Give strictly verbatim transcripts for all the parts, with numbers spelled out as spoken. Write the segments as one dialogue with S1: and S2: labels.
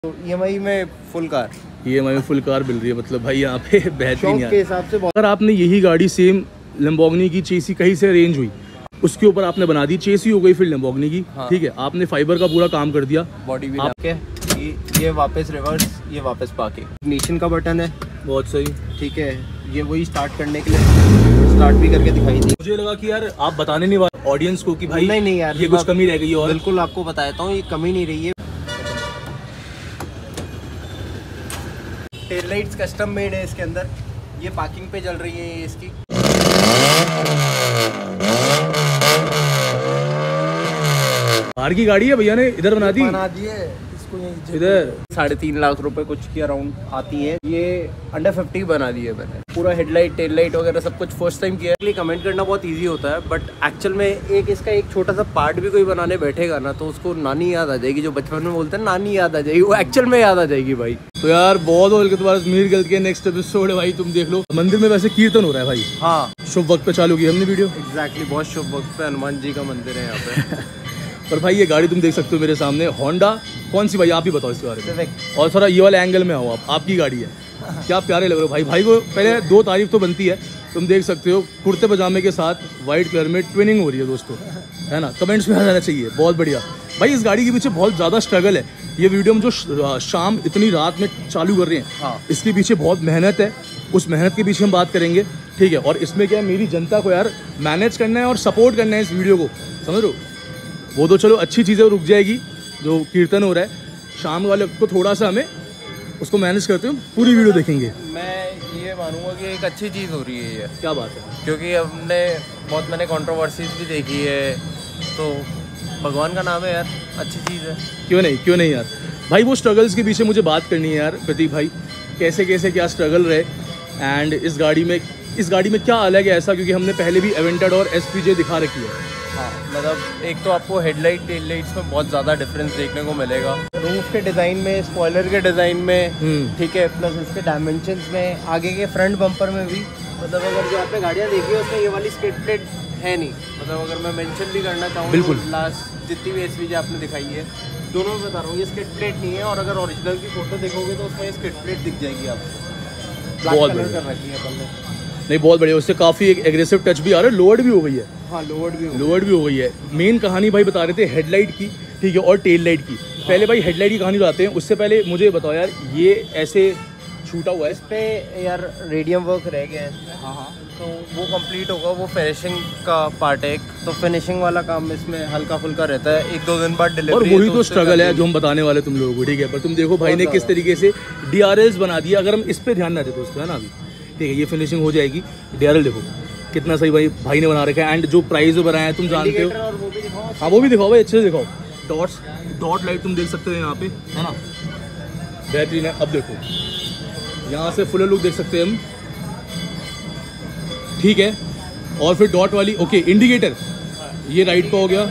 S1: तो ईएमआई में full car
S2: EMI में फुल कार मिल रही है, मतलब भाई यहाँ पे बेहतरीन
S1: के हिसाब से।
S2: अगर आपने यही गाड़ी सेम लैम्बोर्गिनी की चेसी कहीं से अरेंज हुई, उसके ऊपर आपने बना दी, चेसी हो गई फिर लैम्बोर्गिनी की,
S1: हाँ।
S2: ठीक है, आपने फाइबर का पूरा काम कर दिया,
S1: बॉडी भी
S2: आप...
S1: ये, ये वापस रिवर्स, ये वापस पार्किंग, इग्निशन का बटन है,
S2: बहुत सही,
S1: ठीक है। ये वही स्टार्ट करने के लिए स्टार्ट भी करके दिखाई दी।
S2: मुझे लगा कि यार आप बताने नहीं वाले ऑडियंस को कि भाई
S1: नहीं नहीं यार,
S2: ये कुछ कमी रह गई, और
S1: बिल्कुल आपको बताता हूँ, ये कमी नहीं रही है। टेल लाइट्स कस्टम मेड है इसके अंदर, ये पार्किंग पे चल रही है ये इसकी।
S2: बाहर की गाड़ी है, भैया ने इधर बना दी,
S1: बना दी है इसको
S2: इधर
S1: साढ़े तीन लाख रुपए कुछ के अराउंड आती है। ये अंडर फिफ्टी बना दी है मैंने, पूरा हेडलाइट टेल लाइट वगैरह सब कुछ फर्स्ट टाइम किया है। कमेंट करना बहुत इजी होता है, बट एक्चुअल में एक इसका एक छोटा सा पार्ट भी कोई बनाने बैठेगा ना, तो उसको नानी याद आ जाएगी। जो बचपन में बोलते हैं नानी याद आ जाएगी, वो एक्चुअल में याद आ जाएगी भाई।
S2: तो यार बहुत हो तुम्हारा मीर गलत के नेक्स्ट एपिसोड है भाई, तुम देख लो। मंदिर में वैसे कीर्तन हो रहा है भाई,
S1: हाँ
S2: शुभ वक्त पे चालू की हमने वीडियो।
S1: एग्जैक्टली, बहुत शुभ वक्त पे हनुमान जी का मंदिर है यहाँ पे।
S2: पर भाई ये गाड़ी तुम देख सकते हो मेरे सामने, होंडा कौन सी भाई, आप ही बताओ इसके बारे में।
S1: Civic।
S2: और थोड़ा ये वाले एंगल में आओ आप, आपकी गाड़ी है, क्या प्यारे लग रहे हो भाई। भाई को पहले दो तारीफ तो बनती है, तुम देख सकते हो कुर्ते पजामे के साथ वाइट कलर में ट्विनिंग हो रही है दोस्तों, है ना, कमेंट्स में आ जाना चाहिए, बहुत बढ़िया। भाई इस गाड़ी के पीछे बहुत ज़्यादा स्ट्रगल है, ये वीडियो हम जो शाम इतनी रात में चालू कर रहे हैं, हाँ। इसके पीछे बहुत मेहनत है, उस मेहनत के पीछे हम बात करेंगे, ठीक है। और इसमें क्या है, मेरी जनता को यार मैनेज करना है और सपोर्ट करना है इस वीडियो को, समझ लो। वो तो चलो अच्छी चीज़ें रुक जाएगी, जो कीर्तन हो रहा है शाम वाले को थोड़ा सा हमें उसको मैनेज करते हुए पूरी वीडियो देखेंगे।
S1: मैं ये मानूंगा कि एक अच्छी चीज़ हो रही है ये,
S2: क्या बात है,
S1: क्योंकि हमने बहुत मैंने कंट्रोवर्सीज भी देखी है, तो भगवान का नाम है यार, अच्छी चीज़ है।
S2: क्यों नहीं, क्यों नहीं यार भाई। वो स्ट्रगल्स के पीछे मुझे बात करनी है यार प्रतीक भाई, कैसे कैसे क्या स्ट्रगल रहे, एंड इस गाड़ी में इस गाड़ी में क्या अलग है ऐसा, क्योंकि हमने पहले भी एवेंटेड और एस पी जे दिखा रखी है।
S1: हाँ, मतलब एक तो आपको हेडलाइट टेल लाइट्स में बहुत ज़्यादा डिफरेंस देखने को मिलेगा, रूफ के डिज़ाइन में, स्पॉइलर के डिज़ाइन में, ठीक है, प्लस इसके डायमेंशंस में, आगे के फ्रंट बम्पर में भी। मतलब अगर जो आपने गाड़ियाँ देखी है उसमें ये वाली स्किड प्लेट है नहीं, मतलब अगर मैं मेंशन भी करना चाहूँ, बिल्कुल लास्ट जितनी भी एस पी जे आपने दिखाई है दोनों में बता रहा हूँ, ये स्किड प्लेट नहीं है। और अगर ओरिजिनल की फोटो देखोगे तो उसमें स्किड प्लेट दिख जाएगी आपको, ब्लैक कलर कर रखी है अपन ने।
S2: नहीं बहुत बढ़िया, उससे काफ़ी एक एग्रेसिव टच भी आ रहा है, लोअर्ड भी हो गई है।
S1: हाँ लोअर्ड भी
S2: लोअर्ड भी हो गई है। मेन कहानी भाई बता रहे थे हेडलाइट की, ठीक है, और टेल लाइट की। हाँ। पहले भाई हेडलाइट की कहानी बताते हैं, उससे पहले मुझे बताओ यार, ये ऐसे छूटा हुआ है,
S1: इस पे यार रेडियम वर्क रह गया है, हाँ हाँ, तो वो कंप्लीट होगा, वो फिनिशिंग का पार्ट है एक, तो फिनिशिंग वाला काम इसमें हल्का फुल्का रहता है, एक दो दिन बाद डिलीवरी।
S2: और वही तो स्ट्रगल है जो हम बताने वाले तुम लोगों को, ठीक है। पर तुम देखो भाई ने किस तरीके से डी आर एल्स बना दिया, अगर हम इस पे ध्यान ना दें दोस्तों, है ना, अभी ठीक है, ये फिनिशिंग हो जाएगी। डी आर एल देखो कितना सही भाई भाई ने बना रखा है, एंड जो प्राइस जो बनाया है तुम जानते हो, हाँ वो भी दिखाओ भाई, अच्छे से दिखाओ। डॉट्स डॉट लाइट तुम देख सकते हो यहाँ पे, है ना, बेहतरीन है। अब देखो यहाँ से फुल लुक देख सकते हैं हम, ठीक है। और फिर डॉट वाली, ओके, इंडिकेटर ये राइट का हो गया,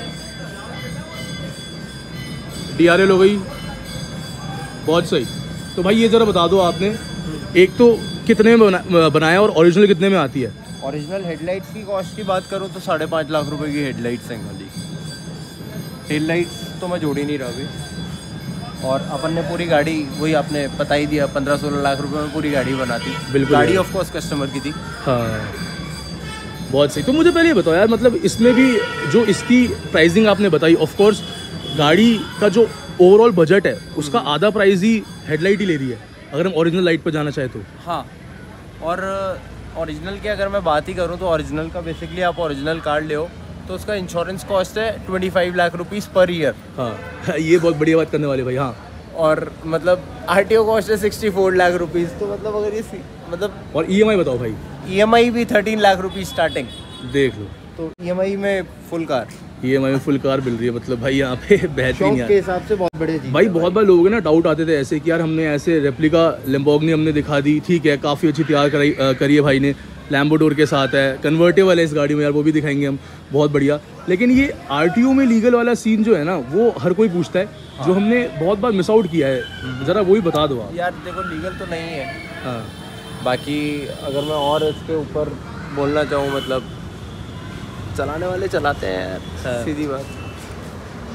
S2: डी आर एल हो गई, बहुत सही। तो भाई ये ज़रा बता दो आपने, एक तो कितने में बना, बनाया और ओरिजिनल कितने में आती है?
S1: ओरिजिनल हेडलाइट्स की कॉस्ट की बात करूँ तो साढ़े पाँच लाख रुपए की हेडलाइट्स हैं खाली, टेल लाइट्स तो मैं जोड़ ही नहीं रहा अभी। और अपन ने पूरी गाड़ी, वही आपने बता ही दिया, पंद्रह सोलह लाख रुपए में पूरी गाड़ी बनाती। बिल्कुल, गाड़ी ऑफ कोर्स कस्टमर की थी।
S2: हाँ बहुत सही। तो मुझे पहले ये बताओ यार, मतलब इसमें भी जो इसकी प्राइसिंग आपने बताई, ऑफ कोर्स गाड़ी का जो ओवरऑल बजट है उसका आधा प्राइस ही हेडलाइट ही ले रही है, अगर हम ओरिजिनल लाइट पर जाना चाहे तो।
S1: हाँ, और ओरिजिनल की अगर मैं बात ही करूँ तो ओरिजिनल का बेसिकली आप ओरिजिनल कार ले हो तो उसका इंश्योरेंस कॉस्ट है पच्चीस लाख रुपीस पर ईयर।
S2: हाँ ये बहुत बढ़िया बात करने वाले भाई। हाँ,
S1: और मतलब आरटीओ कॉस्ट है चौंसठ लाख रुपीस, तो मतलब अगर ये मतलब,
S2: और ईएमआई बताओ भाई?
S1: ईएमआई भी तेरह लाख रुपीस स्टार्टिंग,
S2: देख लो।
S1: तो ईएमआई में फुल कार
S2: ईएमआई में फुल कार मिल रही है, मतलब भाई यहाँ पे बेहतरीन
S1: के हिसाब से बहुत बड़े
S2: भाई। बहुत बार लोगों के ना डाउट आते थे ऐसे कि यार हमने ऐसे रेप्लिका लैम्बोर्गिनी हमने दिखा दी, ठीक है, काफ़ी अच्छी तैयार कराई करी है भाई ने, लैम्बोडोर के साथ है, कन्वर्टेबल है इस गाड़ी में यार, वो भी दिखाएंगे हम, बहुत बढ़िया। लेकिन ये आरटीओ में लीगल वाला सीन जो है ना, वो हर कोई पूछता है, हाँ। जो हमने बहुत बार मिस आउट किया है, ज़रा वही बता दो आप।
S1: यार देखो लीगल तो नहीं है,
S2: हाँ,
S1: बाकी अगर मैं और इसके ऊपर बोलना चाहूँ, मतलब चलाने वाले चलाते हैं यार, सीधी बात।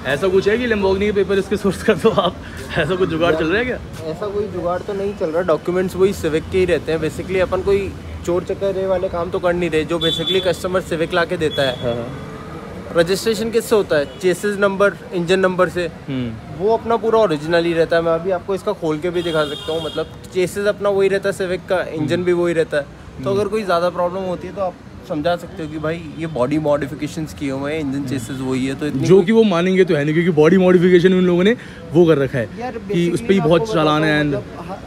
S2: ऐसा कुछ है कि लैम्बोर्गिनी के पेपर इसके सोर्स कर दो आप, ऐसा कुछ जुगाड़ चल रहा है क्या?
S1: ऐसा कोई जुगाड़ तो नहीं चल रहा, डॉक्यूमेंट्स वही सिविक के ही रहते हैं बेसिकली। अपन कोई चोर चक्कर वाले काम तो कर नहीं रहे, जो बेसिकली कस्टमर सिविक ला के देता है। रजिस्ट्रेशन किससे होता है? चेसिस नंबर, इंजन नंबर से, वो अपना पूरा ओरिजिनल ही रहता है। मैं अभी आपको इसका खोल के भी दिखा सकता हूँ, मतलब चेसिस अपना वही रहता है सिविक का, इंजन भी वही रहता है। तो अगर कोई ज़्यादा प्रॉब्लम होती है तो आप समझा सकते हो कि भाई ये बॉडी मॉडिफिकेशंस किए हुए हैं, इंजन चेसिस वही है, तो
S2: जो कि वो मानेंगे तो है नहीं, क्योंकि बॉडी मॉडिफिकेशन उन लोगों ने वो कर रखा है कि उस पर ही बहुत चालान है। एंड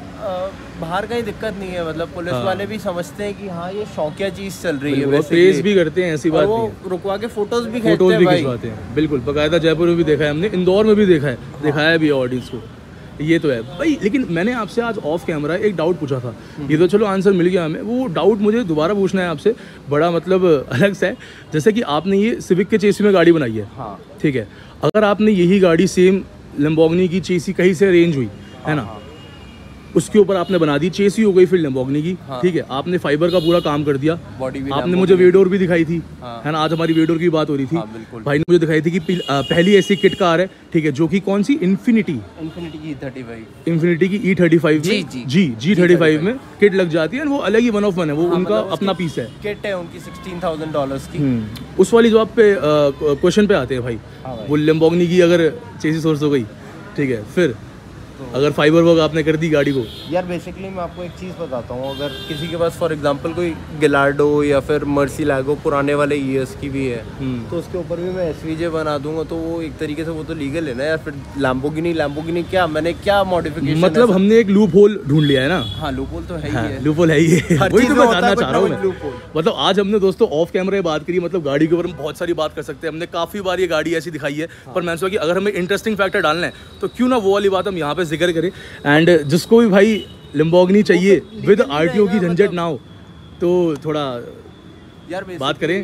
S1: बाहर का ही दिक्कत नहीं है, मतलब पुलिस हाँ। वाले भी समझते हैं कि हाँ ये शौकिया चीज चल रही है,
S2: वो प्रेस भी करते हैं, ऐसी बात
S1: वो
S2: नहीं।
S1: रुकवा के फोटोज भी
S2: फोटोज भी खिंचवाते हैं, बिल्कुल बकायदा। जयपुर में भी देखा है हमने, इंदौर में भी देखा है, दिखाया भी ऑडियंस को, ये तो है भाई। लेकिन मैंने आपसे आज ऑफ कैमरा एक डाउट पूछा था, ये तो चलो आंसर मिल गया हमें, वो डाउट मुझे दोबारा पूछना है आपसे, बड़ा मतलब अलग सा है। जैसे कि आपने ये सिविक के चेसी में गाड़ी बनाई है, हाँ ठीक है, अगर आपने यही गाड़ी सेम लैम्बोर्गिनी की चेसी कहीं से अरेंज हुई है ना, उसके ऊपर आपने बना दी, चेसी हो गई फिर लैम्बोर्गिनी की, हाँ। ठीक है, आपने फाइबर का पूरा काम कर दिया, बॉडी भी आपने मुझे वेडोर भी दिखाई थी, हाँ। है ना, आज हमारी वेडोर की बात हो रही थी, हाँ, भाई ने मुझे दिखाई थी कि पहली ऐसी किट कार है, ठीक है, जो कि कौन सी, इन्फिनिटी
S1: इन्फिनिटी की ई थर्टी फाइव
S2: इन्फिनिटी की E thirty five G G G thirty five में किट लग जाती है, वो अलग ही वन ऑफ वन है, वो उनका अपना पीस है,
S1: किट है उनकी सिक्सटीन थाउजेंड डॉलर्स की।
S2: उस वाली जवाब पे क्वेश्चन पे आते हैं भाई, वो लैम्बोर्गिनी की अगर चेसी सोर्स हो गई, ठीक है, फिर तो अगर फाइबर वर्क आपने कर दी गाड़ी को,
S1: यार बेसिकली मैं आपको एक चीज़ बताता हूँ, अगर किसी के पास फॉर एग्जांपल कोई गिलार्डो या फिर मर्सिलैगो पुराने वाले ईयर्स की भी है, तो उसके ऊपर भी मैं एसवीजे बना दूंगा, तो वो एक तरीके से वो तो लीगल है ना यार। फिर लैम्बोर्गिनी लैम्बोर्गिनी क्या मैंने क्या मॉडिफिकेशन,
S2: मतलब हमने एक लूप होल ढूंढ लिया है ना।
S1: हाँ लूप होल तो है ही है,
S2: लूप होल है ही है, वही तो मैं जानना चाह रहा हूँ। मतलब आज हमने दोस्तों ऑफ कैमरे बात करी, मतलब गाड़ी के ऊपर हम बहुत सारी बात कर सकते हैं, हमने काफ़ी बार ये गाड़ी ऐसी दिखाई है, पर मैंने सोचा कि अगर हमें इंटरेस्टिंग फैक्टर डालना है तो क्यों ना वो वाली बात हम यहाँ पे जिक्र करें। एंड जिसको भी भाई लैम्बोर्गिनी चाहिए विद आरटीओ की झंझट ना हो, तो थोड़ा
S1: यार
S2: बात करें।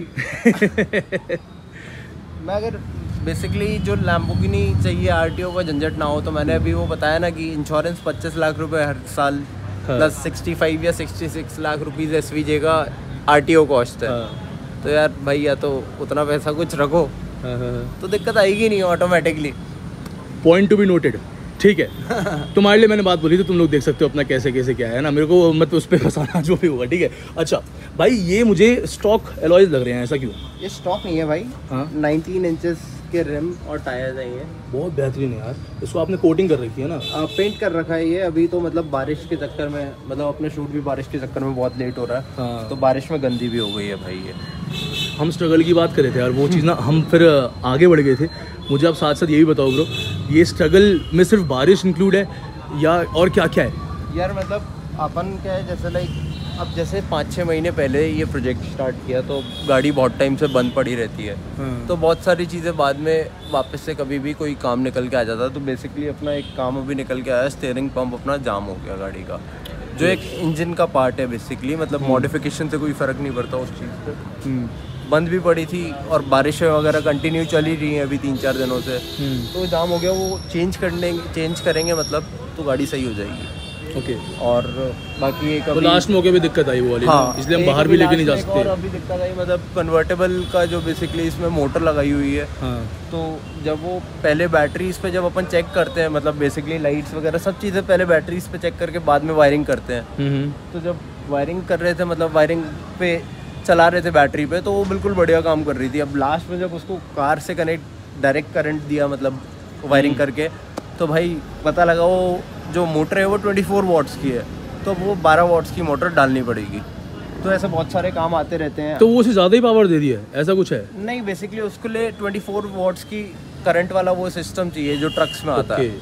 S1: मैं अगर बेसिकली जो लैम्बोर्गिनी चाहिए आरटीओ का झंझट ना हो, तो मैंने अभी वो बताया ना कि इंश्योरेंस पच्चीस लाख रुपए हर साल, हाँ। प्लस सिक्सटी फाइव या sixty six lakh rupees SVJ का आरटीओ कॉस्ट है, हाँ। तो यार भाई या तो उतना पैसा कुछ रखो, हाँ, हाँ। तो दिक्कत आएगी नहीं automatically.
S2: Point to be noted, ठीक है। तुम्हारे लिए मैंने बात बोली थी, तुम लोग देख सकते हो अपना कैसे कैसे क्या है ना, मेरे को मत उस पर फंसाना जो भी होगा, ठीक है। अच्छा भाई ये मुझे स्टॉक एलॉयज लग रहे हैं, ऐसा क्यों?
S1: ये स्टॉक नहीं है भाई, हाँ नाइनटीन इंचेस के रिम और टायर्स हैं ये,
S2: बहुत बेहतरीन है यार। इसको आपने कोटिंग कर रखी है ना?
S1: आ, पेंट कर रखा है ये अभी तो, मतलब बारिश के चक्कर में, मतलब अपने शूट भी बारिश के चक्कर में बहुत लेट हो रहा है, हाँ। तो बारिश में गंदी भी हो गई है भाई ये।
S2: हम स्ट्रगल की बात कर रहे थे यार, वो चीज़ ना हम फिर आगे बढ़ गए थे। मुझे आप साथ साथ ये भी बताओ ब्रो, ये स्ट्रगल में सिर्फ बारिश इंक्लूड है या और क्या क्या है?
S1: यार मतलब अपन क्या है, जैसे लाइक अब जैसे पाँच छः महीने पहले ये प्रोजेक्ट स्टार्ट किया, तो गाड़ी बहुत टाइम से बंद पड़ी रहती है, हाँ। तो बहुत सारी चीज़ें बाद में वापस से कभी भी कोई काम निकल के आ जाता है, तो बेसिकली अपना एक काम अभी निकल के आया, स्टीयरिंग पंप अपना जाम हो गया गाड़ी का, जो एक इंजन का पार्ट है बेसिकली, मतलब मॉडिफिकेशन से कोई फ़र्क नहीं पड़ता उस चीज़ पर, बंद भी पड़ी थी और बारिश वगैरह कंटिन्यू चल ही रही है अभी तीन चार दिनों से, तो जाम हो गया, वो चेंज करने चेंज करेंगे मतलब, तो गाड़ी सही हो जाएगी।
S2: Okay okay.
S1: और बाकी एक
S2: तो लास्ट मौके पे दिक्कत आई वो वाली, हाँ, इसलिए हम बाहर भी लेके नहीं जा सकते।
S1: और अभी दिक्कत आई मतलब कन्वर्टेबल का जो बेसिकली इसमें मोटर लगाई हुई है, हाँ। तो जब वो पहले बैटरी इस पे जब अपन चेक करते हैं, मतलब बेसिकली लाइट्स वगैरह सब चीज़ें पहले बैटरी इस पे चेक करके बाद में वायरिंग करते हैं, तो जब वायरिंग कर रहे थे, मतलब वायरिंग पे चला रहे थे बैटरी पे, तो वो बिल्कुल बढ़िया काम कर रही थी। अब लास्ट में जब उसको कार से कनेक्ट डायरेक्ट करंट दिया, मतलब वायरिंग करके, तो भाई पता लगा वो जो मोटर है वो चौबीस वॉट्स की है, तो वो बारह वॉट्स की मोटर डालनी पड़ेगी। तो ऐसे बहुत सारे काम आते रहते हैं।
S2: तो वो उसे ज़्यादा ही पावर दे दिया है, ऐसा कुछ है?
S1: नहीं, बेसिकली उसके लिए चौबीस वॉट्स की करंट वाला वो सिस्टम चाहिए जो ट्रक्स में आता है।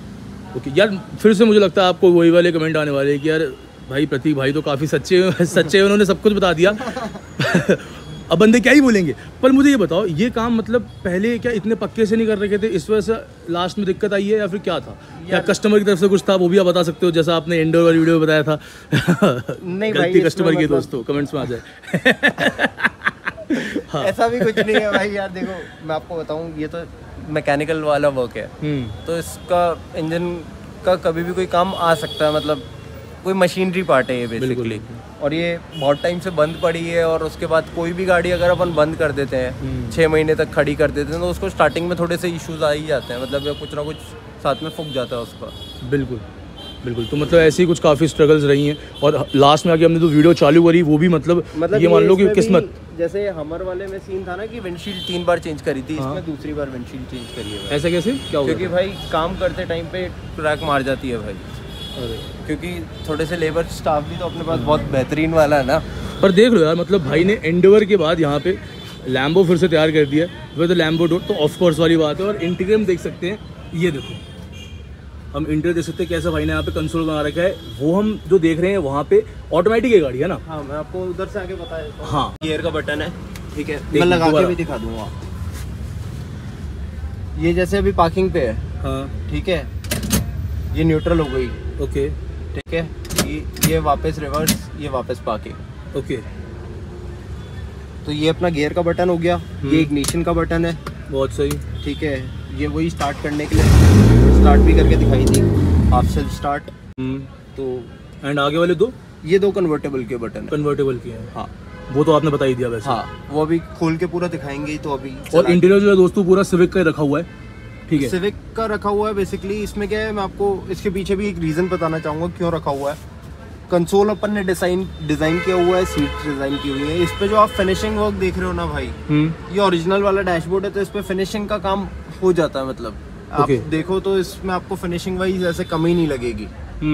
S2: ओके यार, फिर से मुझे लगता है आपको वही वाले कमेंट आने वाले हैं कि यार भाई प्रतीक भाई तो काफ़ी सच्चे सच्चे उन्होंने सब कुछ बता दिया। अब बंदे क्या ही बोलेंगे। पर मुझे ये बताओ, ये काम मतलब पहले क्या इतने पक्के से नहीं कर रखे थे, इस वजह से लास्ट में दिक्कत आई है या फिर क्या था? क्या कस्टमर की तरफ से कुछ था, वो भी आप बता सकते हो, जैसा आपने इंडोर वाली वीडियो में बताया था।
S1: नहीं
S2: गलती कस्टमर की, दोस्तों कमेंट्स में आ जाए।
S1: हाँ। ऐसा भी कुछ नहीं है भाई। यार देखो मैं आपको बताऊँ, ये तो मैकेनिकल वाला वर्क है, तो इसका इंजन का कभी भी कोई काम आ सकता है, मतलब कोई मशीनरी पार्ट है ये बेसिकली। और ये बहुत टाइम से बंद पड़ी है, और उसके बाद कोई भी गाड़ी अगर अपन बंद कर देते हैं छः महीने तक खड़ी कर देते हैं तो उसको स्टार्टिंग में थोड़े से इश्यूज आ ही जाते हैं, मतलब कुछ ना कुछ साथ में फूक जाता है उसका।
S2: बिल्कुल बिल्कुल। तो मतलब ऐसी कुछ काफ़ी स्ट्रगल्स रही हैं, और लास्ट में आके हमने जो वीडियो चालू करी वो भी मतलब, मतलब ये मान लो कि किस्मत।
S1: जैसे हमर वाले में सीन था ना कि विंडशील्ड तीन बार चेंज करी थी, इसमें दूसरी बार विंडशील्ड चेंज करी है।
S2: ऐसा कैसे, क्या हुआ?
S1: क्योंकि भाई काम करते टाइम पे क्रैक मार जाती है भाई। अरे क्योंकि थोड़े से लेबर स्टाफ भी तो अपने पास बहुत बेहतरीन वाला है ना। पर
S2: देख लो यार, मतलब भाई ने एंडेवर के बाद यहाँ पे लैम्बो फिर से तैयार कर दिया विद लैम्बो डोर, तो ऑफ कोर्स वाली बात है। और इंटीरियर देख सकते हैं, ये देखो हम इंटीरियर देख सकते हैं कैसा भाई ने यहाँ पे कंसोल बना रखा है। वो हम जो देख रहे हैं वहाँ पे ऑटोमेटिक है गाड़ी, है ना?
S1: हाँ, मैं आपको उधर से आगे बता देता हूँ।
S2: हाँ,
S1: गियर का बटन है, ठीक है, मैं लगा के भी दिखा दूंगा। ये जैसे अभी पार्किंग पे है, हाँ ठीक है, ये न्यूट्रल हो गई,
S2: ओके
S1: ठीक है, ये ये वापस रिवर्स, ये वापस पार्किंग,
S2: ओके।
S1: तो ये अपना गियर का बटन हो गया, ये इग्निशन का बटन है,
S2: बहुत सही,
S1: ठीक है। ये वही स्टार्ट करने के लिए स्टार्ट भी करके दिखाई थी, हाफ सेल्फ स्टार्ट। तो
S2: एंड आगे वाले दो,
S1: ये दो कन्वर्टेबल के बटन,
S2: कन्वर्टेबल के हैं,
S1: हाँ
S2: वो तो आपने बता ही दिया वैसे।
S1: हाँ, वो अभी खोल के पूरा दिखाएंगे। तो अभी
S2: और इंटीरियर जो है दोस्तों पूरा सिविक का रखा हुआ है, ठीक है,
S1: सिविक का रखा हुआ है। बेसिकली इसमें क्या है, मैं आपको इसके पीछे भी एक रीजन बताना चाहूँगा क्यों रखा हुआ है। कंसोल अपन ने डिजाइन डिजाइन किया हुआ है, सीट डिजाइन की हुई है। इस पे जो आप फिनिशिंग वर्क देख रहे हो ना भाई, ये ओरिजिनल वाला डैशबोर्ड है, तो इस पे फिनिशिंग का काम हो जाता है। मतलब आप okay. देखो तो इसमें आपको फिनिशिंग वाइज ऐसे कमी नहीं लगेगी।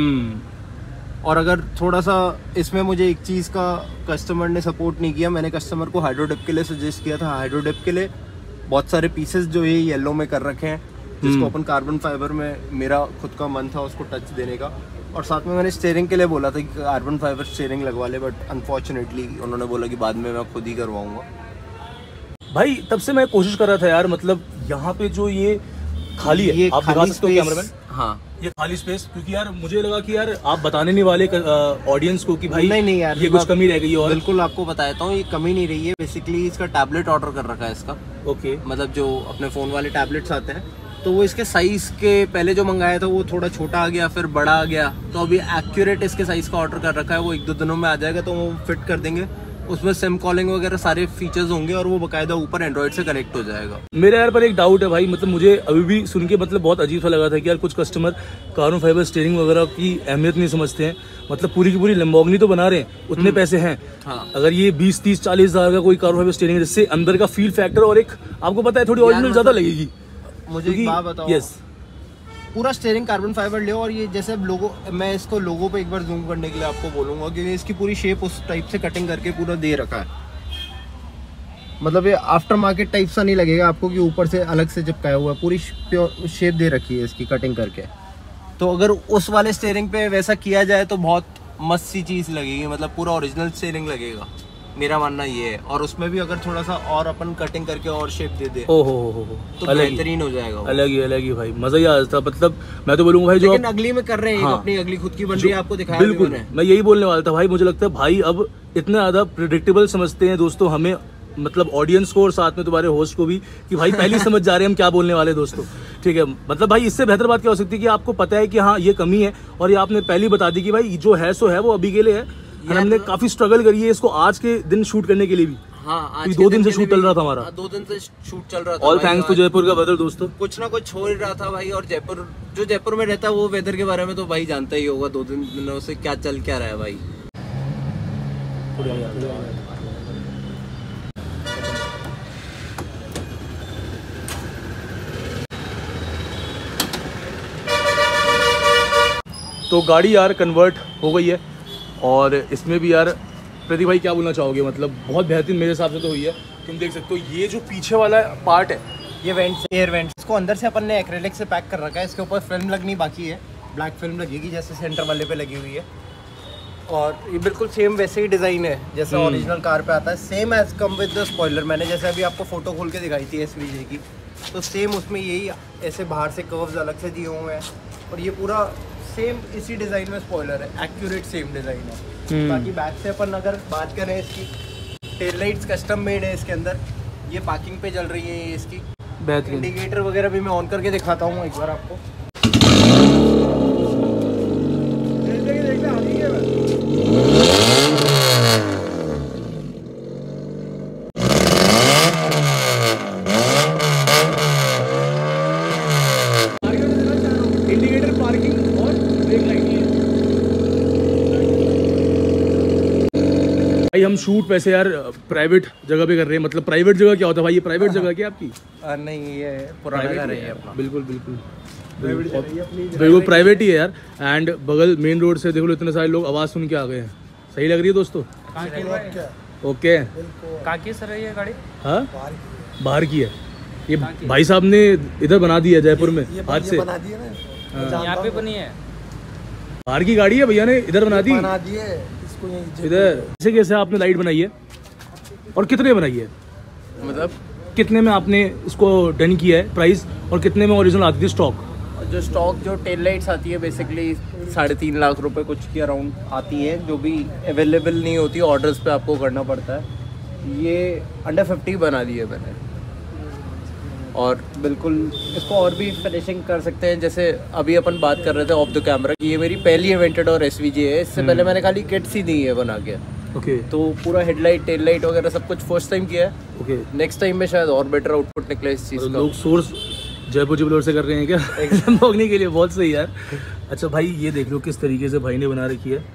S1: और अगर थोड़ा सा इसमें मुझे एक चीज़ का कस्टमर ने सपोर्ट नहीं किया, मैंने कस्टमर को हाइड्रोडिप के लिए सजेस्ट किया था। हाइड्रोडिप के लिए बहुत सारे पीसेस जो ये येलो में कर रखे हैं, जिसको अपन कार्बन फाइबर में, मेरा खुद का मन था उसको टच देने का। और साथ में मैंने स्टीयरिंग के लिए बोला था कि कार्बन फाइबर स्टीयरिंग लगवा ले, बट अनफॉर्चुनेटली उन्होंने बोला कि बाद में मैं खुद ही करवाऊंगा।
S2: भाई तब से मैं कोशिश कर रहा था यार, मतलब यहाँ पे जो ये खाली है,
S1: ये
S2: आप दिखा सकते हो कैमरामैन?
S1: हाँ, ये
S2: खाली स्पेस, क्योंकि यार मुझे लगा कि यार आप बताने नहीं वाले ऑडियंस को कि भाई
S1: नहीं नहीं यार
S2: ये कुछ कमी रह गई है। और
S1: बिल्कुल आपको बताता हूँ, ये कमी नहीं रही है। बेसिकली इसका टैबलेट ऑर्डर कर रखा है इसका,
S2: ओके,
S1: मतलब जो अपने फ़ोन वाले टैबलेट्स आते हैं, तो वो इसके साइज के पहले जो मंगाया था वो थोड़ा छोटा आ गया, फिर बड़ा आ गया। तो अभी एक्यूरेट इसके साइज का ऑर्डर कर रखा है, वो एक दो दिनों में आ जाएगा, तो वो फिट कर देंगे। उसमें सिम कॉलिंग वगैरह सारे फीचर्स होंगे, और वो बकायदा ऊपर एंड्रॉइड से कनेक्ट हो जाएगा।
S2: मेरे यार पर एक डाउट है भाई, मतलब मुझे अभी भी सुन के मतलब बहुत अजीब सा लगा था कि यार कुछ कस्टमर कार्बन फाइबर स्टीयरिंग वगैरह की अहमियत नहीं समझते हैं। मतलब पूरी की पूरी लैम्बोर्गिनी तो बना रहे हैं, उतने पैसे हैं, हाँ। अगर ये बीस तीस चालीस हजार का कोई कार्बन फाइबर स्टीयरिंग है, जिससे अंदर का फील फैक्टर और एक आपको पता है थोड़ी ओरिजिनल ज्यादा लगेगी।
S1: मुझे एक बात बताओ, यस, पूरा स्टीयरिंग कार्बन फाइबर ले, और ये जैसे लोगो, मैं इसको लोगो पे एक बार जूम करने के लिए आपको बोलूँगा, क्योंकि इसकी पूरी शेप उस टाइप से कटिंग करके पूरा दे रखा है। मतलब ये आफ्टर मार्केट टाइप सा नहीं लगेगा आपको कि ऊपर से अलग से चिपकाया हुआ है, पूरी प्योर शेप दे रखी है इसकी कटिंग करके। तो अगर उस वाले स्टीयरिंग पे वैसा किया जाए तो बहुत मस्त सी चीज़ लगेगी, मतलब पूरा ओरिजिनल स्टीयरिंग लगेगा, मेरा मानना ये है। और उसमें भी अगर थोड़ा सा और अपन कटिंग करके और शेप दे दे,
S2: ओ हो हो हो
S1: तो बेहतरीन हो जाएगा।
S2: अलग ही अलग ही भाई, मजा ही आ जाता। मतलब मैं तो बोलूंगा भाई, जो
S1: लेकिन अगली में कर रहे हैं, हाँ, अपनी अगली खुद की बन रही है, आपको दिखाया
S2: बिल्कुल, मैं यही बोलने वाला था भाई। मुझे लगता है भाई अब इतना ज्यादा प्रेडिक्टेबल समझते हैं दोस्तों हमें, मतलब ऑडियंस को और साथ में तुम्हारे होस्ट को भी, कि भाई पहले ही समझ जा रहे हैं हम क्या बोलने वाले दोस्तों, ठीक है। मतलब भाई इससे बेहतर बात क्या हो सकती है कि आपको पता है कि हाँ ये कमी है, और ये आपने पहले ही बता दी कि भाई जो है सो है, वो अभी के लिए है। हमने काफी स्ट्रगल करी है इसको आज के दिन शूट करने के लिए भी।
S1: हाँ, आज
S2: दो दिन से शूट चल रहा था हमारा,
S1: दो दिन से शूट चल रहा था।
S2: ऑल थैंक्स टू जयपुर का वेदर दोस्तों,
S1: कुछ ना कुछ हो ही रहा था भाई। और जयपुर, जो जयपुर में रहता है वो वेदर के बारे में तो भाई जानता ही होगा, दो दिन दिनों से क्या चल क्या रहा है भाई।
S2: तो गाड़ी यार कन्वर्ट हो गई है, और इसमें भी यार प्रदीप भाई क्या बोलना चाहोगे? मतलब बहुत बेहतरीन मेरे हिसाब से तो हुई है। तुम देख सकते हो ये जो पीछे वाला पार्ट है,
S1: ये वेंट्स, एयर वेंट्स, इसको अंदर से अपन ने एक्रेलिक से पैक कर रखा है। इसके ऊपर फिल्म लगनी बाकी है, ब्लैक फिल्म लगेगी जैसे सेंटर वाले पे लगी हुई है। और ये बिल्कुल सेम वैसे ही डिज़ाइन है जैसे ओरिजिनल कार पे आता है, same as come with the spoiler. मैंने जैसे अभी आपको फोटो खोल के दिखाई थी एसवीजे की, तो सेम उसमें यही ऐसे बाहर से कर्व्स अलग से दिए हुए हैं, और ये पूरा सेम इसी डिज़ाइन में स्पॉइलर है, एक्यूरेट सेम डिज़ाइन है। बाकी बैक से अपन अगर बात करें इसकी, टेल लाइट्स कस्टम मेड है इसके अंदर, ये पार्किंग पे चल रही है ये इसकी। इंडिकेटर वगैरह भी मैं ऑन करके दिखाता हूँ एक बार आपको।
S2: भाई हम शूट वैसे यार प्राइवेट जगह पे कर रहे हैं, मतलब प्राइवेट जगह क्या होता है भाई, ये प्राइवेट जगह क्या आपकी?
S1: आ, नहीं ये पुराना घर है अपना।
S2: बिल्कुल बिल्कुल बिल्कुल प्राइवेट ही है यार। एंड बगल मेन रोड से देख लो इतने सारे लोग आवाज़ सुन के आ गए हैं। सही लग रही है दोस्तों? ओके
S1: कहाँ की सर है ये गाड़ी?
S2: हाँ बाहर की है ये, भाई साहब ने इधर बना दी है जयपुर में हाथ से,
S1: यहाँ पे बनी है।
S2: बाहर की गाड़ी है, भैया ने इधर बना दी
S3: बना दिए इसको
S2: इधर। कैसे कैसे आपने लाइट बनाई है और कितने बनाई है, मतलब कितने में आपने इसको डन किया है प्राइस, और कितने में ओरिजिनल आती थी स्टॉक?
S1: जो स्टॉक जो टेल लाइट्स आती है बेसिकली साढ़े तीन लाख रुपए कुछ के अराउंड आती है, जो भी अवेलेबल नहीं होती, ऑर्डर्स पे आपको करना पड़ता है। ये अंडर फिफ्टी बना दी है मैंने, और बिल्कुल इसको और भी फिनिशिंग कर सकते हैं। जैसे अभी अपन बात कर रहे थे ऑफ द कैमरा, ये मेरी पहली इवेंटेड और एस वी जे है। इससे पहले मैंने खाली किट्स ही दी है बना के।
S2: Okay okay.
S1: तो पूरा हेडलाइट टेल लाइट वगैरह सब कुछ फर्स्ट टाइम किया है।
S2: ओके
S1: नेक्स्ट टाइम में शायद और बेटर आउटपुट निकले इस चीज़ का।
S2: लोग सोर्स जयपुर जिबलोर से कर रहे हैं क्या एग्जाम भोगने के लिए? बहुत सही यार। अच्छा भाई ये देख लो किस तरीके से भाई ने बना रखी है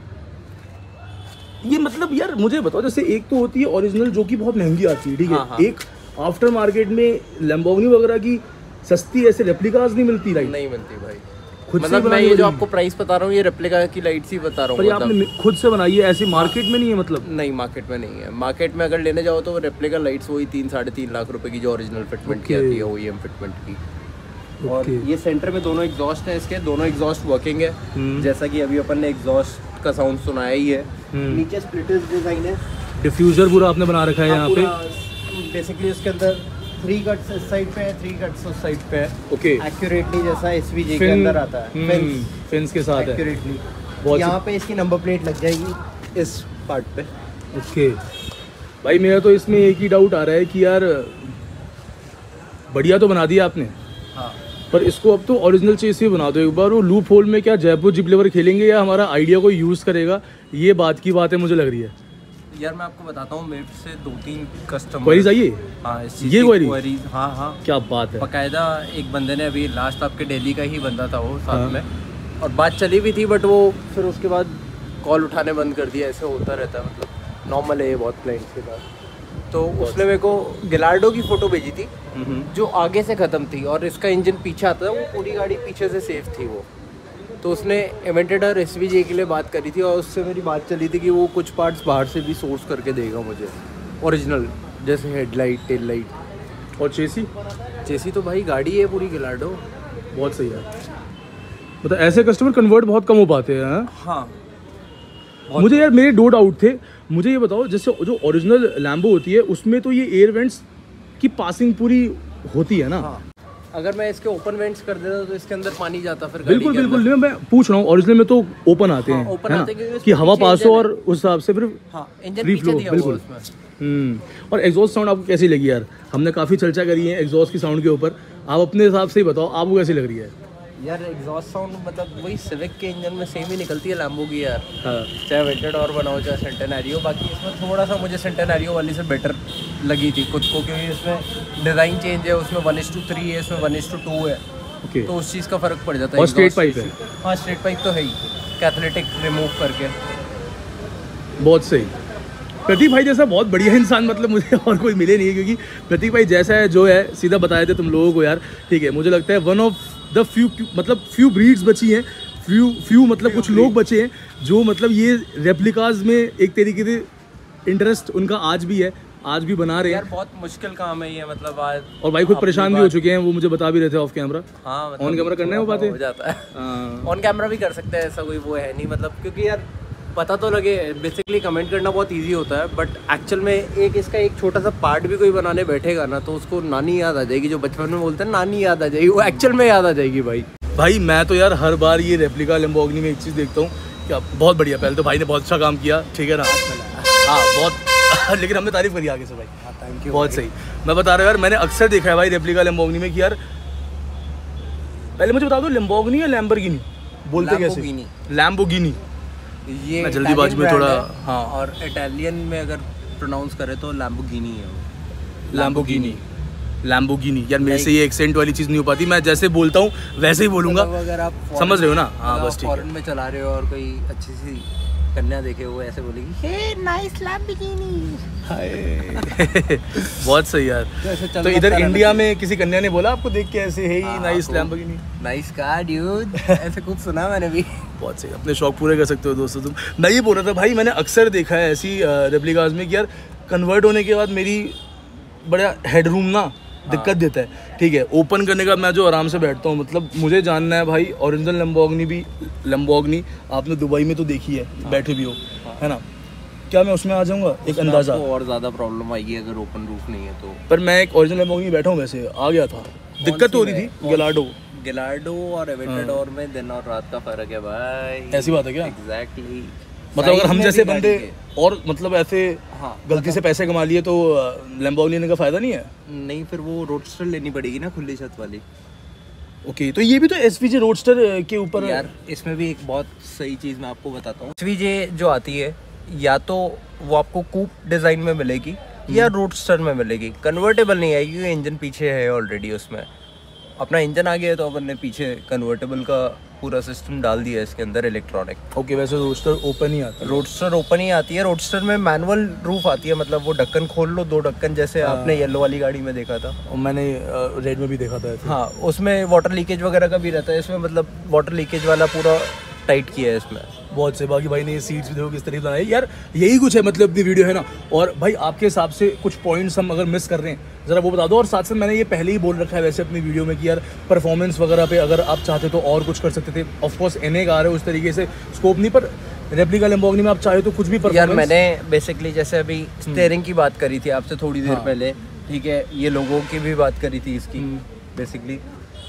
S2: ये, मतलब यार मुझे बताओ, जैसे एक तो होती है ओरिजिनल जो कि बहुत महंगी आती है, ठीक है? हाँ, हाँ। एक आफ्टर मार्केट में लैम्बोर्गिनी वगैरह की सस्ती ऐसे रेप्लिकास नहीं मिलती, राइट?
S1: नहीं मिलती भाई,
S2: खुद
S1: मतलब
S2: से
S1: मैं ये जो आपको प्राइस बता रहा हूँ ये रेप्लिका की लाइट्स ही बता रहा हूँ।
S2: पर ये आपने खुद से बनाई है, ऐसी मार्केट में नहीं है? मतलब
S1: नहीं मार्केट में नहीं है। मार्केट में अगर लेने जाओ तो रेप्लिका लाइट्स वही तीन साढ़े तीन लाख रुपए की जो ओरिजिनल फिटमेंट की आती है, ओईएम फिटमेंट की। और ये सेंटर में दोनों एग्जॉस्ट हैं, इसके दोनों एग्जॉस्ट वर्किंग है, जैसा कि अभी अपन ने एग्जॉस्ट का साउंड सुनाया ही है। नीचे स्प्लिटर्स डिजाइन है,
S2: डिफ्यूजर पूरा आपने बना रखा है यहाँ पे।
S1: बेसिकली इसके अंदर थ्री कट्स इस साइड पे है, थ्री कट्स उस साइड पे है।
S2: ओके
S1: एक्यूरेटली जैसा एसवीजे के अंदर आता है, फिन्स
S2: फिन्स के साथ है
S1: एक्यूरेटली। यहाँ पे इसकी नंबर प्लेट लग जाएगी इस पार्ट पे।
S2: ओके भाई मेरा तो इसमें एक ही डाउट आ रहा है कि यार बढ़िया तो बना दिया आपने,
S1: हाँ,
S2: पर इसको अब तो ओरिजिनल चीज़ से बना दो एक बार। वो लूप होल में क्या जयपुर जिबलेवर खेलेंगे या हमारा आइडिया को यूज़ करेगा, ये बात की बात है मुझे लग रही है।
S1: यार मैं आपको बताता हूँ, मेरे से दो तीन कस्टमर
S2: क्वेरीज आई है।
S1: हाँ इस
S2: ये क्वेरी,
S1: हाँ हाँ
S2: क्या बात है।
S1: बाकायदा एक बंदे ने अभी लास्ट आपके दिल्ली का ही बंदा था वो साथ में, और बात चली भी थी, बट वो फिर उसके बाद कॉल उठाने बंद कर दिया। ऐसे होता रहता है, मतलब नॉर्मल है ये बहुत क्लाइंट्स के पास। तो उसने मेरे को गिलार्डो की फ़ोटो भेजी थी जो आगे से ख़त्म थी, और इसका इंजन पीछे आता था, वो पूरी गाड़ी पीछे से सेफ थी वो। तो उसने इवेंटेड और एसवीजे के लिए बात करी थी, और उससे मेरी बात चली थी कि वो कुछ पार्ट्स बाहर से भी सोर्स करके देगा मुझे ओरिजिनल, जैसे हेडलाइट, टेल लाइट।
S2: और चेसी
S1: चेसी तो भाई गाड़ी है पूरी गिलार्डो,
S2: बहुत सही है। मतलब ऐसे कस्टमर कन्वर्ट बहुत कम हो पाते हैं।
S1: हाँ
S2: मुझे यार मेरे दो डाउट थे, मुझे ये बताओ जैसे जो ओरिजिनल लैम्बो होती है उसमें तो ये एयर वेंट्स की पासिंग पूरी होती है ना? हाँ।
S1: अगर मैं इसके ओपन वेंट्स कर देता तो इसके अंदर पानी जाता फिर।
S2: बिल्कुल बिल्कुल, नहीं मैं पूछ रहा हूँ ओरिजिनल में तो ओपन आते हैं,
S1: ओपन
S2: है ना,
S1: आते हैं
S2: कि हवा पास हो और उस हिसाब से फिर
S1: हाँ, इंजन पीछे दिया हुआ है उसमें।
S2: हम्म और एग्जॉस्ट साउंड आपको कैसी लगी यार? हमने काफ़ी चर्चा करी है एग्जॉस्ट की साउंड के ऊपर, आप अपने हिसाब से ही बताओ आपको कैसी लग रही है?
S1: यार एग्जॉस्ट साउंड मतलब वही सिविक के इंजन में सेम ही निकलती है लैम्बो की यार।
S2: हाँ।
S1: चाहे वेंटेड और बनाओ चाहे सेंटेनारियो, बाकी इसमें थोड़ा सा मुझे सेंटेनारियो वाली से बेटर लगी थी खुद को, क्योंकि इसमें डिज़ाइन चेंज है, उसमें वन इज टू थ्री है, इसमें वन इज टू टू है।
S2: ओके
S1: तो उस चीज़ का फ़र्क पड़ जाता है।
S2: और स्ट्रेट पाइप है?
S1: हाँ स्ट्रेट पाइप तो है ही, कैथलेटिक रिमूव करके।
S2: बहुत सही। प्रतीक भाई जैसा बहुत बढ़िया इंसान मतलब मुझे और कोई मिले नहीं है, क्योंकि प्रतीक भाई जैसा है जो है सीधा बताए थे तुम लोगों को यार, ठीक है। मुझे लगता है वन ऑफ द फ्यू मतलब फ्यू ब्रीड्स बची हैं, फ्यू फ्यू मतलब कुछ लोग बचे हैं जो मतलब ये रेप्लिकाज में एक तरीके से इंटरेस्ट उनका आज भी है, आज भी बना रहे हैं।
S1: यार बहुत मुश्किल काम है ये, मतलब आज।
S2: और भाई खुद परेशान भी हो चुके हैं, वो मुझे बता भी रहे थे ऑफ कैमरा।
S1: हाँ मतलब
S2: ऑन कैमरा करना है वो बातें
S1: हो जाता है, ऑन कैमरा भी कर सकते हैं, ऐसा कोई वो है नहीं, मतलब क्योंकि यार पता तो लगे। बेसिकली कमेंट करना बहुत इजी होता है, बट एक्चुअल में एक इसका एक छोटा सा पार्ट भी कोई बनाने बैठेगा ना तो उसको नानी याद आ जाएगी, जो बचपन में बोलते हैं नानी याद आ जाएगी, वो एक्चुअल में याद आ जाएगी भाई।
S2: भाई मैं तो यार हर बार ये रेप्लिका लैम्बोर्गिनी में एक चीज़ देखता हूँ, क्या बहुत बढ़िया। पहले तो भाई ने बहुत अच्छा काम किया, ठीक है ना, हाँ बहुत लेकिन हमने तारीफ करी आगे से भाई,
S1: थैंक यू,
S2: बहुत सही। मैं बता रहा हूँ यार, मैंने अक्सर देखा है भाई रेप्लिका लैम्बोर्गिनी में कि यार, पहले मुझे बता दो लैम्बोर्गिनी या लैम्बोर्गिनी बोलते कैसे? लैम्बोर्गिनी।
S1: ये
S2: मैं जल्दीबाजी में थोड़ा हाँ,
S1: और इटालियन में अगर प्रोनाउंस करें तो लैम्बोर्गिनी है वो।
S2: लैम्बोर्गिनी लैम्बोर्गिनी यार मेरे से ये एक्सेंट वाली चीज़ नहीं हो पाती, मैं जैसे बोलता हूँ वैसे ही बोलूँगा,
S1: अगर आप
S2: समझ रहे हो ना? हाँ बस ठीक है।
S1: फॉरेन में चला रहे हो और कोई अच्छी सी कन्या देखे वो ऐसे बोलेगी हे नाइस लैम्बोर्गिनी।
S2: हाय बहुत सही यार।
S1: तो,
S2: तो इधर इंडिया में किसी कन्या ने बोला आपको देख के ऐसे hey nice Lamborghini?
S1: Nice car dude ऐसे कुछ सुना मैंने भी।
S2: बहुत सही, अपने शौक पूरे कर सकते हो दोस्तों तुम। मैं ये बोल रहा था भाई, मैंने अक्सर देखा है ऐसी रेप्लिकास में कि यार कन्वर्ट होने के बाद मेरी बड़ा हेडरूम ना दिक्कत देता है। ठीक है, ओपन करने का मैं जो आराम से बैठता हूँ, मतलब मुझे जानना है भाई ओरिजिनल लैम्बोर्गिनी भी लैम्बोर्गिनी आपने दुबई में तो देखी है, हाँ। बैठे भी हो, हाँ। है ना, क्या मैं उसमें आ जाऊँगा? एक अंदाज़ा
S1: और ज़्यादा प्रॉब्लम आएगी अगर ओपन रूफ नहीं है तो।
S2: पर मैं एक ओरिजिनल लैम्बोर्गिनी बैठा हूँ, वैसे आ गया था, दिक्कत हो रही थी। गैलार्डो
S1: गैलार्डो और एवेंटाडोर में दिन और रात का फर्क है भाई।
S2: ऐसी बात है क्या?
S1: एग्जैक्टली।
S2: मतलब अगर हम जैसे बंदे और मतलब ऐसे
S1: हाँ,
S2: गलती
S1: मतलब,
S2: से पैसे कमा लिए तो लैम्बोर्गिनी लेने का फायदा नहीं है?
S1: नहीं, फिर वो रोडस्टर लेनी पड़ेगी ना, खुली छत वाली।
S2: ओके, तो ये भी तो एसवीजे रोडस्टर के ऊपर
S1: यार इसमें भी एक बहुत सही चीज़ मैं आपको बताता हूँ। एसवीजे जो आती है या तो वो आपको कूप डिज़ाइन में मिलेगी या रोडस्टर में मिलेगी, कन्वर्टेबल नहीं आएगी क्योंकि इंजन पीछे है ऑलरेडी। उसमें अपना इंजन आ गया है तो अपन ने पीछे कन्वर्टेबल का पूरा सिस्टम डाल दिया है इसके अंदर, इलेक्ट्रॉनिक।
S2: ओके, वैसे रोडस्टर ओपन ही आता है?
S1: रोडस्टर ओपन ही आती है। रोडस्टर में मैनुअल रूफ आती है, मतलब वो ढक्कन खोल लो, दो ढक्कन, जैसे आपने येलो वाली गाड़ी में देखा था
S2: और मैंने रेड में भी देखा था।
S1: हाँ, उसमें वाटर लीकेज वगैरह का भी रहता है। इसमें मतलब वाटर लीकेज वाला पूरा टाइट किया है इसमें।
S2: बहुत से बाकी भाई ने ये सीट्स भी देखो किस तरीके बनाई यार, यही कुछ है मतलब अपनी वीडियो है ना। और भाई आपके हिसाब से कुछ पॉइंट्स हम अगर मिस कर रहे हैं ज़रा वो बता दो। और साथ साथ मैंने ये पहले ही बोल रखा है वैसे अपनी वीडियो में कि यार परफॉर्मेंस वगैरह पे अगर आप चाहते तो और कुछ कर सकते थे। ऑफकोर्स एन ए कार है, उस तरीके से स्कोप नहीं, पर रेप्लिका लैम्बोर्गिनी में आप चाहे तो कुछ भी परफॉर्मेंस।
S1: यार मैंने बेसिकली जैसे अभी स्टीयरिंग की बात करी थी आपसे थोड़ी देर
S2: हाँ।
S1: पहले, ठीक है, ये लोगों की भी बात करी थी इसकी बेसिकली।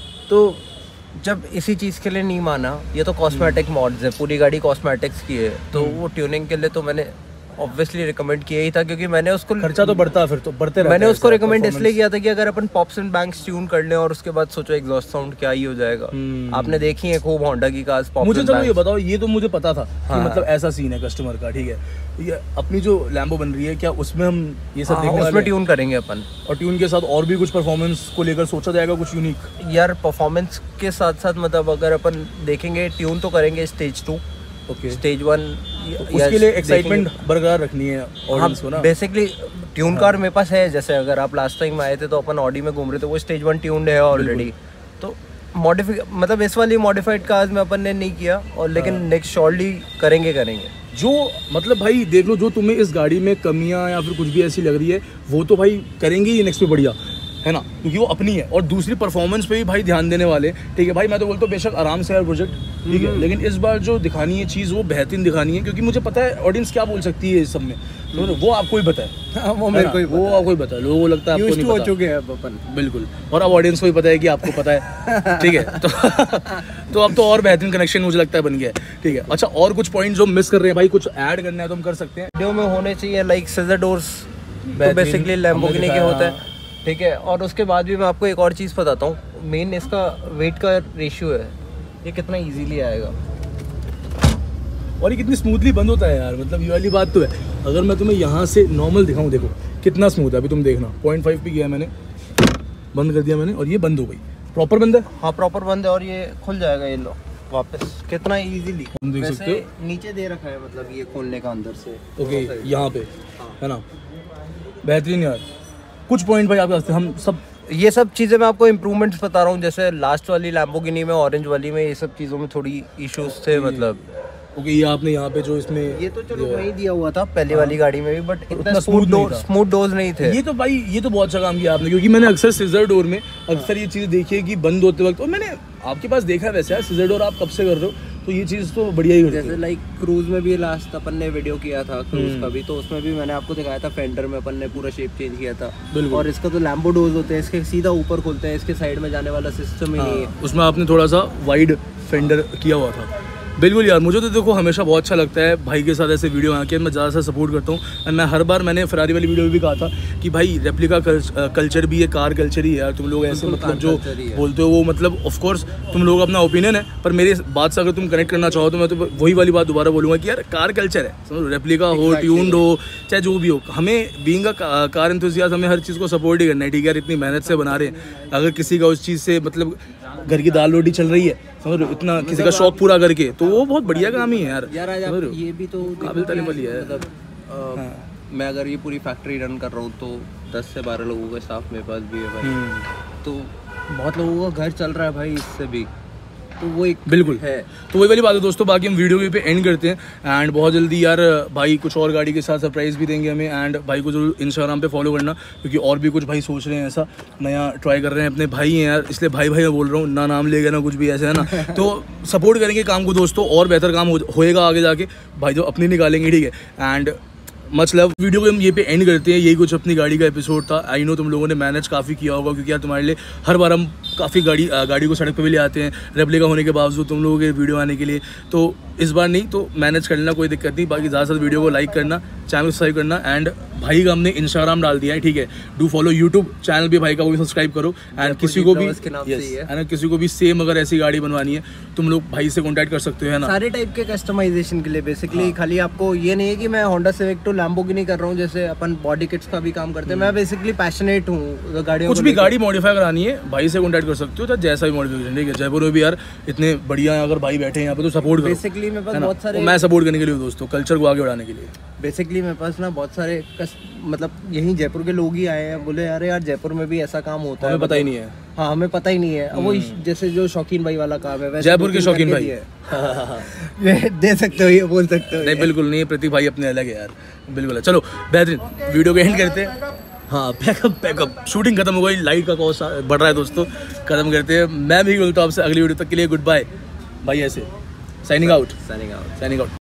S1: तो जब इसी चीज़ के लिए नहीं माना, ये तो कॉस्मेटिक मॉड्स है, पूरी गाड़ी कॉस्मेटिक्स की है, तो वो ट्यूनिंग के लिए तो मैंने ऑब्वियसली रिकमेंड किया ही था, क्योंकि मैंने उसको
S2: खर्चा तो बढ़ता है फिर तो बढ़ते रहता
S1: मैंने
S2: है
S1: उसको रिकमेंड इसलिए किया था कि अगर अपन पॉप्स एंड बैंक्स ट्यून कर लें और उसके बाद सोचो एग्जॉस्ट साउंड क्या ही हो जाएगा। आपने देखी है खूब होंडा की कार्स पॉप्स।
S2: मुझे चलो ये बताओ, ये तो मुझे पता था
S1: हाँ,
S2: कि मतलब ऐसा सीन है कस्टमर का, ठीक है, ये अपनी जो लैम्बो बन रही है क्या उसमें हम ये सब
S1: हाँ,
S2: देखने
S1: उसमें ट्यून करेंगे अपन,
S2: और ट्यून के साथ और भी कुछ परफॉर्मेंस को लेकर सोचा जाएगा कुछ यूनिक?
S1: यार परफॉर्मेंस के साथ साथ मतलब अगर अपन देखेंगे ट्यून तो करेंगे stage two,
S2: okay,
S1: stage one,
S2: उसके लिए एक्साइटमेंट बरकरार रखनी है ऑडियंस को ना।
S1: बेसिकली ट्यून कार मेरे पास है, जैसे अगर आप लास्ट टाइम आए थे तो अपन ऑडी में घूम रहे थे, वो स्टेज वन ट्यून्ड है ऑलरेडी। तो मॉडिफाई मतलब इस वाली मॉडिफाइड कार्स में अपन ने नहीं किया, और लेकिन नेक्स्ट शॉर्टली करेंगे करेंगे
S2: जो मतलब भाई देख लो, जो तुम्हें इस गाड़ी में कमियां या फिर कुछ भी ऐसी लग रही है वो तो भाई करेंगे ही नेक्स्ट पे बढ़िया, है ना, क्योंकि वो अपनी है। और दूसरी परफॉर्मेंस पे भी भाई ध्यान देने वाले, ठीक है भाई। मैं तो बोलता हूँ बेशक आराम से यार प्रोजेक्ट, ठीक है, लेकिन इस बार जो दिखानी है चीज़ वो बेहतरीन दिखानी है, क्योंकि मुझे पता है ऑडियंस क्या बोल सकती है इस सब में, तो वो आपको ही पता है। वो मेरे को ही वो आपको ही पता है, लोगों को लगता है आपको नहीं पता, हो चुके हैं अपन, बिल्कुल, और अब ऑडियंस को भी पता है कि आपको पता है, ठीक है। तो तो अब तो और बेहतरीन कनेक्शन मुझे लगता है बन गया है, ठीक है। अच्छा, और कुछ पॉइंट जो मिस कर रहे हैं भाई, कुछ ऐड करना है तो हम कर सकते हैं।
S1: वीडियो में होने चाहिए लाइक सीजर डोर्स, तो बेसिकली लैम्बोर्गिनी के होते हैं, ठीक है। और उसके बाद भी मैं आपको एक और चीज़ बताता हूँ, मेन इसका वेट का रेशियो है, ये कितना इजीली आएगा
S2: और ये कितनी स्मूथली बंद होता है यार, मतलब ये वाली बात तो है। अगर मैं तुम्हें यहाँ से नॉर्मल दिखाऊँ, देखो कितना स्मूथ है, अभी तुम देखना, पॉइंट फाइव पे किया मैंने, बंद कर दिया मैंने और ये बंद हो गई, प्रॉपर बंद है।
S1: हाँ प्रॉपर बंद है, और ये खुल जाएगा ये लो वापस, कितना इजीली
S2: देख सकते हो,
S1: नीचे दे रखा है मतलब ये खोलने का अंदर से,
S2: ओके, यहाँ पे है ना, बेहतरीन यार। कुछ पॉइंट भाई आपके वास्ते हम सब,
S1: ये सब चीज़ें मैं आपको इम्प्रूवमेंट्स बता रहा हूँ, जैसे लास्ट वाली लैम्बोर्गिनी में, ऑरेंज वाली में, ये सब चीज़ों में थोड़ी इश्यूज थे मतलब।
S2: ओके, ये आपने यहाँ पे जो इसमें
S1: ये तो चलो वही दिया हुआ था पहले वाली गाड़ी में भी, बट इतना स्मूथ डोर स्मूथ डोर्स नहीं थे।
S2: ये तो भाई ये तो बहुत अच्छा काम किया आपने, क्योंकि मैंने अक्सर सीजर डोर में अक्सर ये चीज़ देखी है कि बंद होते वक्त, और मैंने आपके पास देखा है वैसे यार, सीजर डोर आप कब से कर रहे हो, तो ये चीज़ तो बढ़िया ही करते हो।
S1: जैसे लाइक क्रूज में भी लास्ट अपन ने वीडियो किया था क्रूज का भी, तो उसमें भी मैंने आपको दिखाया था, फेंडर में अपन ने पूरा शेप चेंज किया था। और इसका तो लैम्बो डोर्स होते हैं, इसके सीधा ऊपर खुलते हैं, इसके साइड में जाने वाला सिस्टम ही नहीं है।
S2: उसमें आपने थोड़ा सा वाइड फेंडर किया हुआ था। बिल्कुल यार, मुझे तो देखो हमेशा बहुत अच्छा लगता है भाई के साथ ऐसे वीडियो आके, मैं ज़्यादा से सपोर्ट करता हूँ। और मैं हर बार, मैंने फरारी वाली वीडियो में भी कहा था कि भाई रेप्लिका कल्चर भी है, कार कल्चर ही है यार। तुम लोग ऐसे मतलब जो बोलते हो वो मतलब ऑफ कोर्स तुम लोग अपना ओपिनियन है, पर मेरी बात से अगर तुम कनेक्ट करना चाहो तो मैं तो वही वाली बात दोबारा बोलूँगा कि यार कार कल्चर है, समझो, रेप्लिका हो, ट्यून्ड हो, चाहे जो भी हो, हमें बीइंग अ कार एंथुसियास्ट हमें हर चीज़ को सपोर्ट ही करना है, ठीक है यार। इतनी मेहनत से बना रहे हैं, अगर किसी का उस चीज़ से मतलब घर की दाल रोटी चल रही है, समझ रहे हो, इतना किसी का शौक पूरा करके, तो वो बहुत बढ़िया काम ही है यार।
S1: यार आज आप ये भी तो
S2: काबिल तारीफ वाली है।
S1: मतलब मैं अगर ये पूरी फैक्ट्री रन कर रहा हूँ तो दस से बारह लोगों का स्टाफ मेरे पास भी है भाई, तो बहुत लोगों का घर चल रहा है भाई इससे भी, तो वो एक
S2: बिल्कुल
S1: है।
S2: तो वही वाली बात है दोस्तों। बाकी हम वीडियो पे एंड करते हैं एंड बहुत जल्दी यार भाई कुछ और गाड़ी के साथ सरप्राइज भी देंगे हमें, एंड भाई को जरूर इंस्टाग्राम पे फॉलो करना, क्योंकि और भी कुछ भाई सोच रहे हैं ऐसा नया ट्राई कर रहे हैं, अपने भाई हैं यार, इसलिए भाई भाई मैं बोल रहा हूँ, ना नाम लेगा ना कुछ भी ऐसे है ना। तो सपोर्ट करेंगे काम को दोस्तों, और बेहतर काम हो, होएगा आगे जाके, भाई जो अपनी निकालेंगे, ठीक है। And much love. वीडियो को हम ये पे एंड करते हैं, यही कुछ अपनी गाड़ी का एपिसोड था। आई नो तुम लोगों ने मैनेज काफ़ी किया होगा, क्योंकि यार तुम्हारे लिए हर बार हम काफ़ी गाड़ी गाड़ी को सड़क पे भी ले आते हैं, रेप्लिका होने के बावजूद तुम लोगों के वीडियो आने के लिए, तो इस बार नहीं, तो मैनेज कर लेना, कोई दिक्कत नहीं। बाकी ज़्यादा से ज़्यादा वीडियो को लाइक करना, चैनल को सब्सक्राइब करना, एंड भाई का हमने इंस्टाग्राम डाल दिया है, ठीक है, डू फॉलो यूट्यूब चैनल भी भाई का, वो भी सब्सक्राइब करो। एंड किसी को भी है ना, किसी को भी सेम अगर ऐसी गाड़ी बनवानी है, तुम लोग भाई से कॉन्टैक्ट कर सकते हो, है ना, सारे
S1: टाइप के कस्टमाइजेशन के लिए बेसिकली। हाँ। खाली आपको ये नहीं है कि मैं होंडा सिविक टू लैम्बोर्गिनी कर रहा हूँ, जैसे अपन बॉडी किट्स का भी काम करते हैं, मैं बेसिकली पैशनेट हूँ गाड़ियों,
S2: कुछ भी गाड़ी मॉडिफाई करानी है भाई से कॉन्टैक्ट कर सकते हो, जैसा भी मॉडिफिकेशन, ठीक है। जयपुर में भी यार इतने बढ़िया अगर भाई बैठे हैं यहाँ पे, तो सपोर्ट करो।
S1: बेसिकली मेरे पास बहुत सारे,
S2: मैं सपोर्ट करने के लिए दोस्तों, कल्चर को आगे बढ़ाने के लिए।
S1: बेसिकली मेरे पास ना बहुत सारे कस, मतलब यहीं जयपुर के लोग ही आए हैं, बोले यार यार जयपुर में भी ऐसा काम होता है,
S2: हमें पता ही नहीं है।
S1: हाँ हमें पता ही नहीं है। वो जैसे जो शौकीन भाई वाला काम है,
S2: जयपुर के शौकीन भाई
S1: है। दे सकते हो, ये बोल सकते हो।
S2: नहीं बिल्कुल नहीं, प्रतीक भाई अपने अलग है यार, बिल्कुल। चलो बेहतरीन, वीडियो को एंड करते हैं। हाँ पैकअप पैकअप, शूटिंग खत्म हो गई, लाइट का कॉस्ट बढ़ रहा है दोस्तों, खत्म करते हैं। मैं भी बोलता हूँ आपसे अगली वीडियो तक के लिए गुड बाय भाई, ऐसे signing out,
S1: signing out,
S2: signing out.